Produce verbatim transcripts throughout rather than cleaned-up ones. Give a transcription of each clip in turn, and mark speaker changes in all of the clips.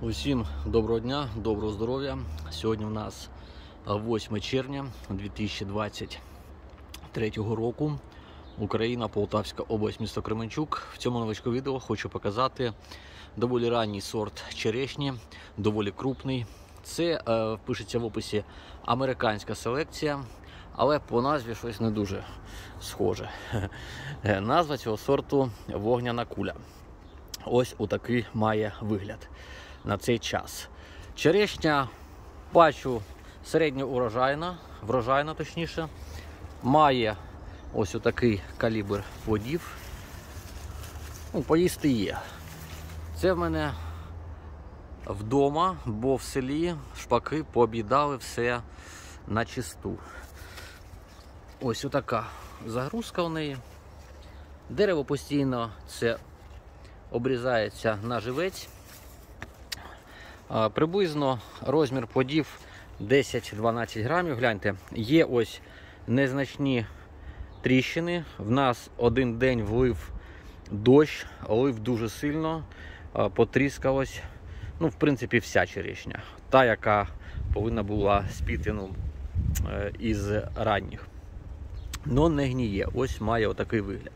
Speaker 1: Усім доброго дня, доброго здоров'я. Сьогодні у нас восьме червня дві тисячі двадцять третього року. Україна, Полтавська область, місто Кременчук. В цьому невеличкому відео хочу показати доволі ранній сорт черешні, доволі крупний. Це е, пишеться в описі американська селекція, але по назві щось не дуже схоже. Назва цього сорту вогняна куля. Ось отакий має вигляд на цей час. Черешня, бачу, середньо урожайна, врожайна точніше, має ось отакий калібр плодів. Ну, поїсти є. Це в мене вдома, бо в селі шпаки пооб'їдали все на чисту. Ось отака загрузка в неї. Дерево постійно це обрізається на живець. Приблизно розмір плодів десять-дванадцять грамів. Гляньте, є ось незначні тріщини. В нас один день влив дощ, лив дуже сильно, потріскалось. Ну, в принципі, вся черешня. Та, яка повинна була спіти, ну, із ранніх. Но не гніє. Ось має отакий вигляд.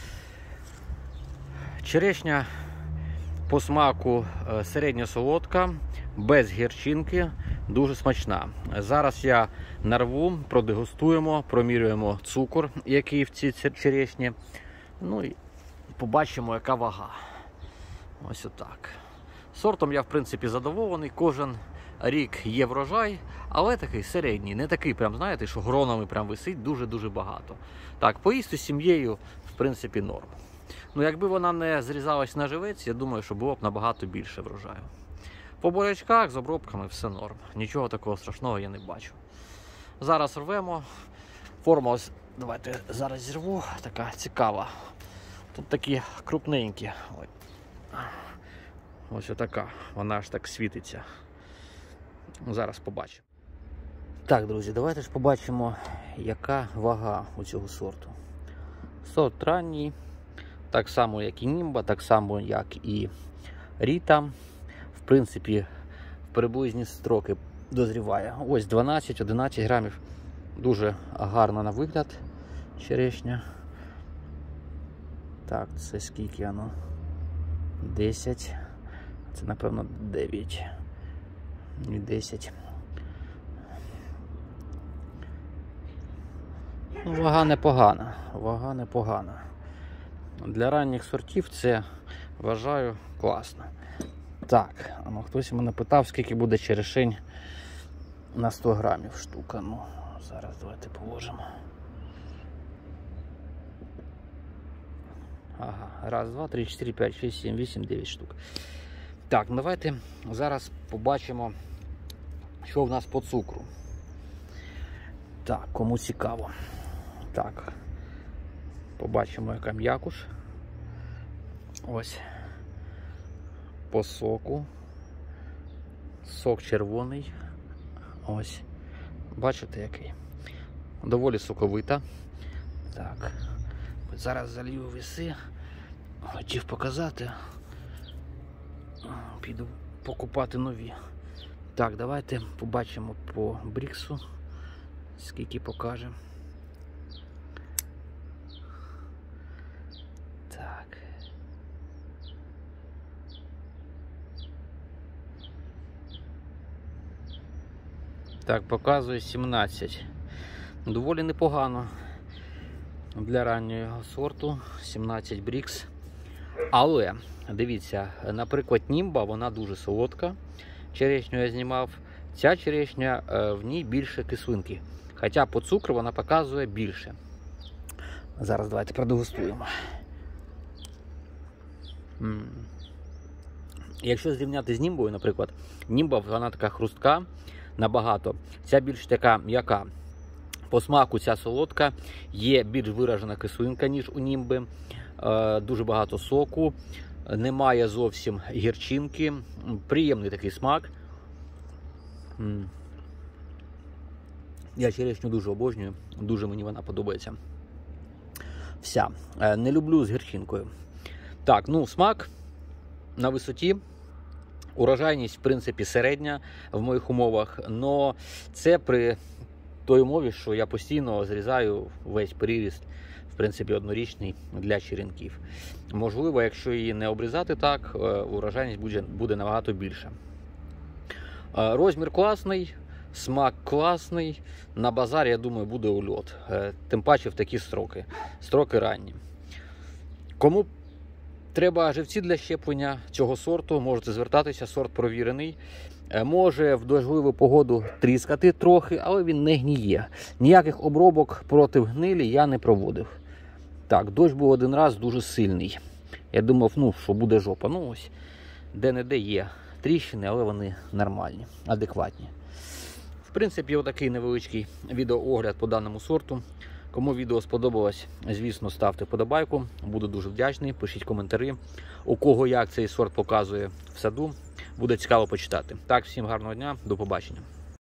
Speaker 1: Черешня по смаку середньо солодка, без гірчинки, дуже смачна. Зараз я нарву, продегустуємо, промірюємо цукор, який в цій черешні. Ну і побачимо, яка вага. Ось отак. Сортом я, в принципі, задоволений. Кожен рік є врожай, але такий середній. Не такий, прям, знаєте, що гронами прям висить дуже-дуже багато. Так, поїсти з сім'єю, в принципі, норм. Ну, якби вона не зрізалась на живець, я думаю, що було б набагато більше врожаю. По бурячках з обробками все норм. Нічого такого страшного я не бачу. Зараз рвемо. Форма ось, давайте зараз зірву, така цікава. Тут такі крупненькі. Ой. Ось отака. Вона аж так світиться. Зараз побачимо. Так, друзі, давайте ж побачимо, яка вага у цього сорту. Сорт ранній. Так само, як і Німба, так само, як і Ріта. В принципі, в приблизні строки дозріває. Ось дванадцять-одинадцять грамів. Дуже гарно на вигляд черешня. Так, це скільки воно? десять. Це, напевно, дев'ять. І десять. Вага непогана. Вага непогана. Для ранніх сортів це, вважаю, класно. Так, а ну хтось мене питав, скільки буде черешень на сто грамів штука. Ну, зараз давайте положимо. Ага, раз, два, три, чотири, п'ять, шість, сім, вісім, дев'ять штук. Так, давайте зараз побачимо, що в нас по цукру. Так, кому цікаво. Так. Побачимо, яка м'якуш. Ось. По соку. Сок червоний. Ось. Бачите, який? Доволі соковита. Так. Зараз залью віси. Хотів показати. Піду покупати нові. Так, давайте побачимо по бріксу. Скільки покаже. Так. Так, показує сімнадцять. Доволі непогано для раннього сорту. сімнадцять брікс. Але, дивіться, наприклад, Німба, вона дуже солодка. Черешню я знімав. Ця черешня, в ній більше кислинки. Хоча по цукру вона показує більше. Зараз давайте продегустуємо. М-м. Якщо зрівняти з Німбою, наприклад, Німба, вона така хрустка набагато. Ця більш така м'яка. По смаку ця солодка, є більш виражена кислинка, ніж у Німби. Е, дуже багато соку, немає зовсім гірчинки. Приємний такий смак. М-м. Я черешню дуже обожнюю, дуже мені вона подобається. Вся. Е, не люблю з гірчинкою. Так, ну смак на висоті. Урожайність, в принципі, середня в моїх умовах, але це при той умові, що я постійно зрізаю весь приріст, в принципі, однорічний для черенків. Можливо, якщо її не обрізати так, урожайність буде, буде набагато більше. Розмір класний, смак класний, на базарі, я думаю, буде ульот. Тим паче в такі строки, строки ранні. Кому треба живці для щеплення цього сорту, можете звертатися, сорт провірений. Може в дощливу погоду тріскати трохи, але він не гніє. Ніяких обробок проти гнилі я не проводив. Так, дощ був один раз дуже сильний. Я думав, ну, що буде жопа. Ну ось, де-не-де є тріщини, але вони нормальні, адекватні. В принципі, отакий невеличкий відеоогляд по даному сорту. Кому відео сподобалось, звісно, ставте вподобайку. Буду дуже вдячний. Пишіть коментарі, у кого як цей сорт показує в саду. Буде цікаво почитати. Так, всім гарного дня, до побачення.